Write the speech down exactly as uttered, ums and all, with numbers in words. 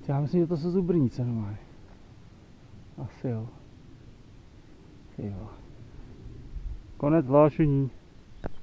Já myslím, že to jsou zubrnice normálně. Asi jo. Ty jo. Konec hlášení.